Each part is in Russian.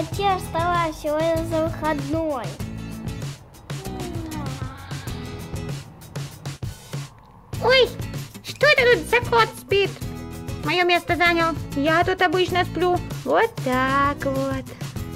Зачем вставать сегодня за выходной? Ой, что это тут за кот спит? Мое место занял. Я тут обычно сплю. Вот так вот.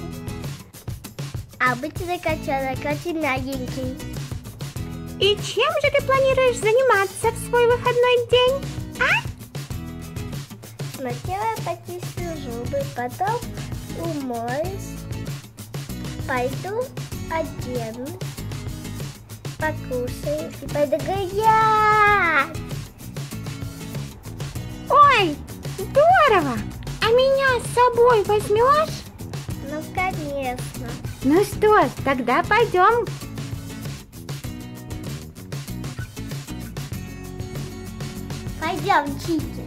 Обычный котенок, очень мягенький. И чем же ты планируешь заниматься в свой выходной день, а? Сначала почищу зубы, потом умоюсь, пойду оденусь, покушаю и пойду гулять. Ой, здорово! А меня с собой возьмешь? Ну, конечно. Ну что ж, тогда пойдем. Пойдем, Чики.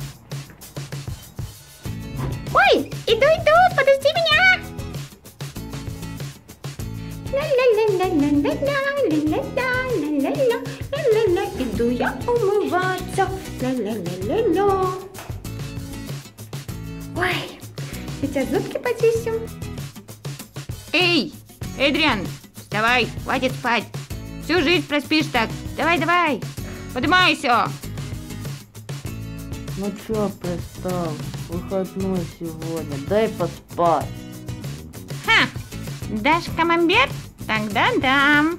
Ой, иду, подожди меня! Ла-ла-ла-ла-ла-ла-ла-ла-ла-ла-ла-ла-ла. Иду я умываться. Ла-ла-ла-ла-ла. Ой, сейчас зубки почищу. Эй, Эдриан, вставай, хватит спать. Всю жизнь проспишь так. Давай, поднимайся. Ну чё пристал? Выходной сегодня, дай поспать. Ха, дашь камамбер? Тогда дам.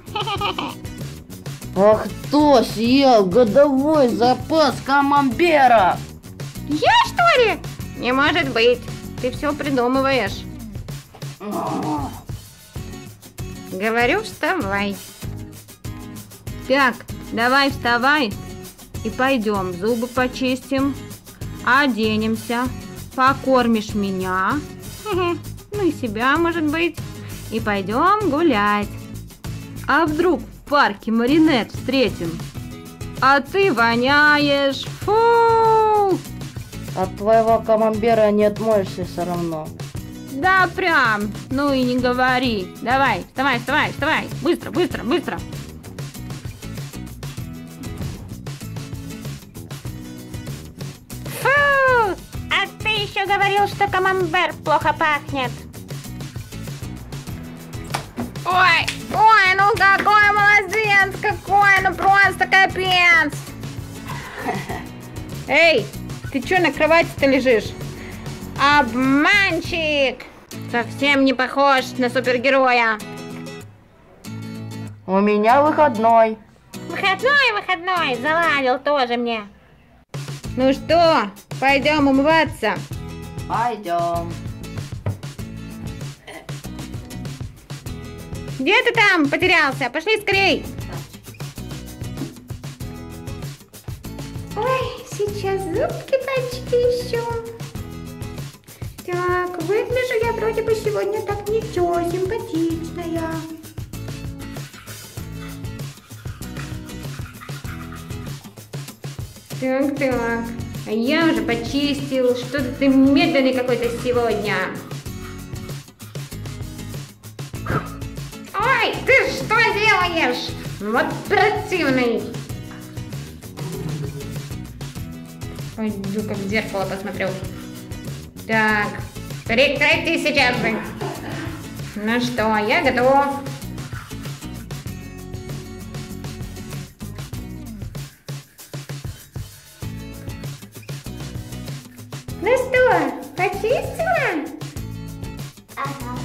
А кто съел годовой запас камамбера? Я, что ли? Не может быть. Ты все придумываешь. Говорю, вставай. Так, давай вставай и пойдем. Зубы почистим, оденемся, покормишь меня, ну и себя, может быть, и пойдем гулять. А вдруг в парке Маринет встретим? А ты воняешь, фу! От твоего камамбера не отмоешься все равно. Да прям, ну и не говори. Давай, вставай, быстро. Фу, а ты еще говорил, что камамбер плохо пахнет. Ой, ну какой молодец, ну просто капец. Эй, ты что на кровати-то лежишь? Обманщик! Совсем не похож на супергероя. У меня выходной. Выходной, заладил тоже мне. Ну что, пойдем умываться? Пойдем. Где ты там потерялся? Пошли скорей. Ой, сейчас зубки почищу. Так, выгляжу я вроде бы сегодня так ничего, симпатичная. Так, а я уже почистил. Что-то ты медленный какой-то сегодня. Ой, ты что делаешь? Вот противный. Пойду-ка в зеркало посмотрю. Так, прекрати сейчас же. Ну что, я готов. Ну что, почистила? Ага.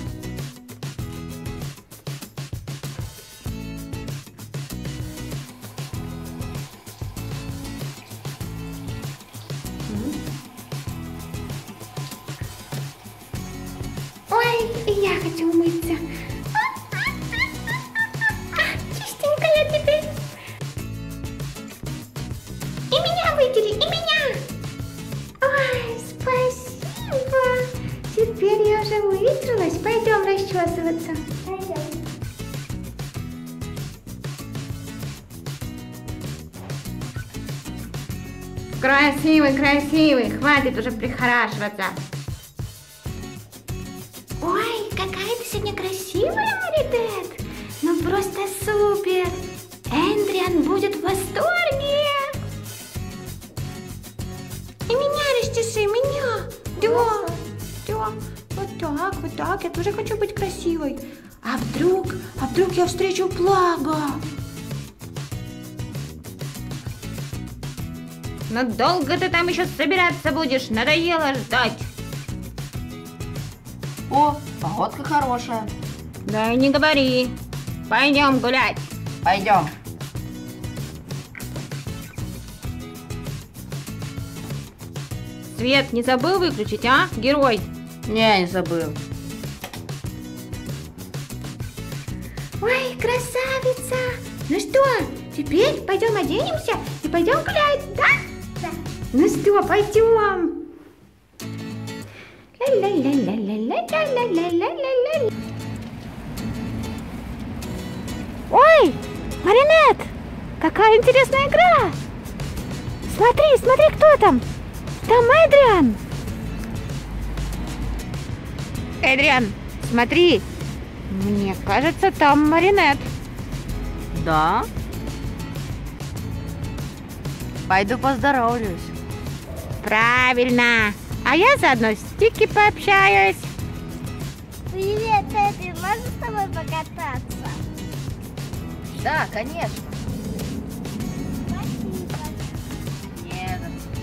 Ой, и я хочу умыться. Чистенькая теперь. И меня вытери, и меня. Ой, спасибо. Теперь я уже вытралась. Пойдем расчесываться. Пойдем. Красивый, хватит уже прихорашиваться. Ой, какая ты сегодня красивая, Маринет. Ну просто супер. Эдриан будет в восторге. И меня расчеши, меня. Да, вот вот так, я тоже хочу быть красивой. А вдруг я встречу Плага? Но долго ты там еще собираться будешь? Надоело ждать. О, погодка хорошая. Да и не говори. Пойдем гулять. Пойдем. Свет не забыл выключить, а, герой? Не забыл. Ой, красавица! Ну что, теперь пойдем оденемся и пойдем гулять, да? Да. Ну что, пойдем. Ла-ла-ла-ла-ла-ла-ла-ла-ла-ла-ла. Ой, Маринет, какая интересная игра! Смотри, кто там? Там Эдриан. Эдриан, смотри. Мне кажется, там Маринет. Да? Пойду поздоровлюсь. Правильно. А я заодно с Тики пообщаюсь. Привет, Эдри, можно с тобой покататься? Да, конечно. Спасибо. Нет.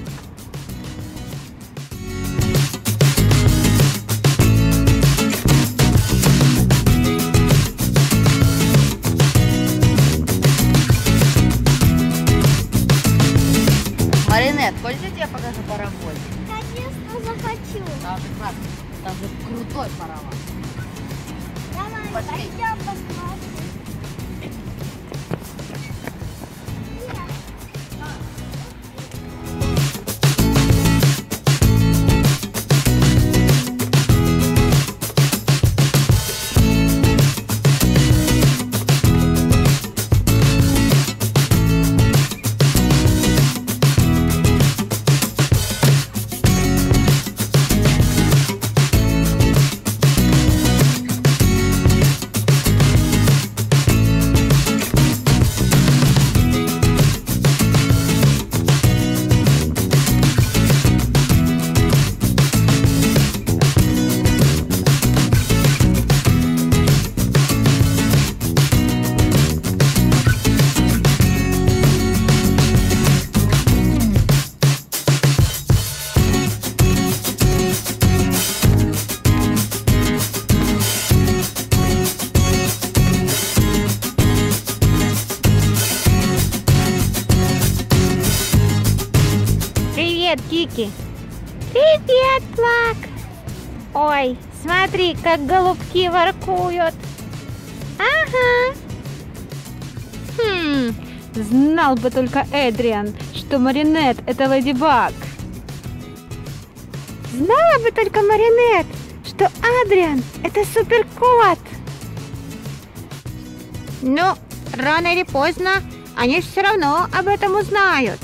Маринет, хочешь, я тебе покажу паровоз? Конечно, захочу. Там же классно. Там же крутой паровоз. Давай, Пошли. пойдем посмотрим. Привет, Кики. Привет, Плак. Ой, смотри, как голубки воркуют. Ага. Знал бы только Эдриан, что Маринет — это Леди Баг. Знала бы только Маринет, что Адриан — это Суперкот. Но рано или поздно они все равно об этом узнают.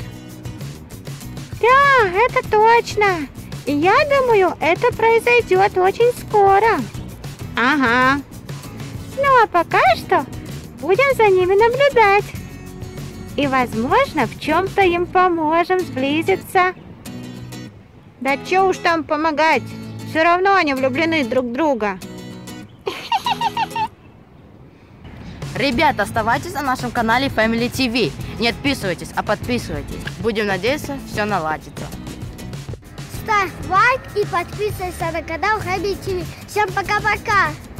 Да, это точно. И я думаю, это произойдет очень скоро. Ага. Ну а пока что будем за ними наблюдать. И, возможно, в чем-то им поможем сблизиться. Да че уж там помогать. Все равно они влюблены друг в друга. Ребята, оставайтесь на нашем канале Family TV. Не отписывайтесь, а подписывайтесь. Будем надеяться, все наладится. Ставь лайк и подписывайся на канал Family TV. Всем пока-пока!